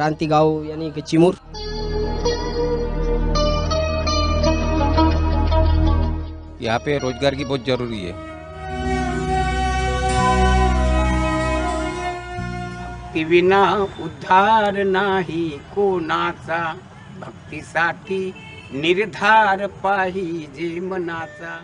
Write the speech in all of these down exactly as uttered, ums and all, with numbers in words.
क्रांति गांव यानी कि चिमूर। यहाँ पे रोजगार की बहुत जरूरी है। भक्ती विना उद्धार नाही कोणाचा, भक्तीसाठी निर्धार पाहिजे मनाचा।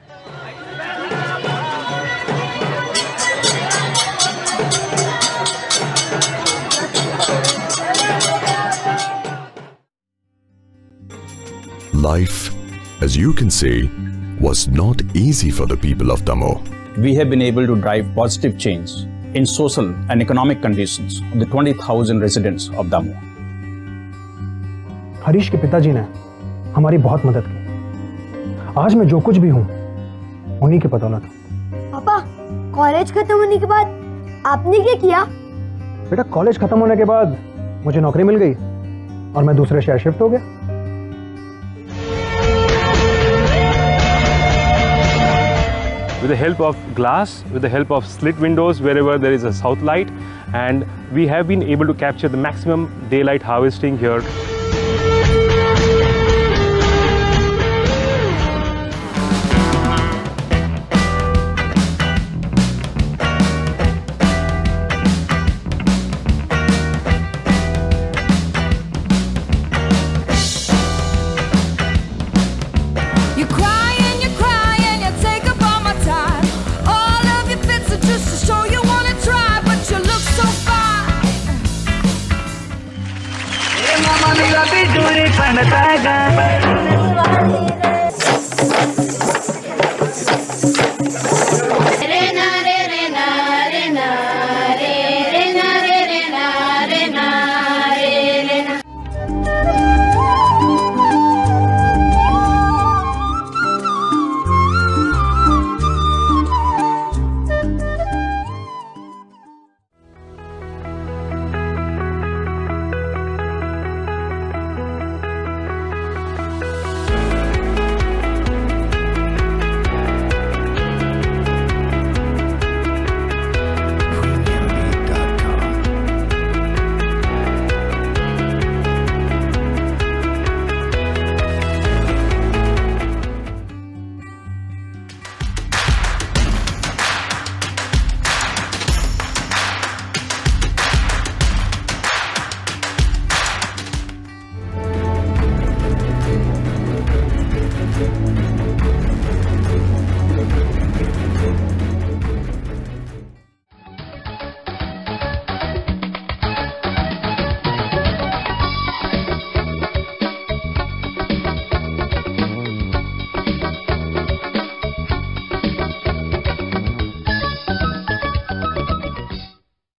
Life, as you can see, was not easy for the people of Damoh. We have been able to drive positive change in social and economic conditions of the twenty thousand residents of Damoh. Harish के पिताजी ने हमारी बहुत मदद की। आज मैं जो कुछ भी हूँ उन्हीं के बदौलत हूँ। पापा, कॉलेज खत्म होने के बाद आपने क्या किया? बेटा, कॉलेज खत्म होने के बाद मुझे नौकरी मिल गई और मैं दूसरे शहर शिफ्ट हो गया। With the help of glass, with the help of slit windows wherever there is a south light, and we have been able to capture the maximum daylight harvesting here. दूरी पड़ता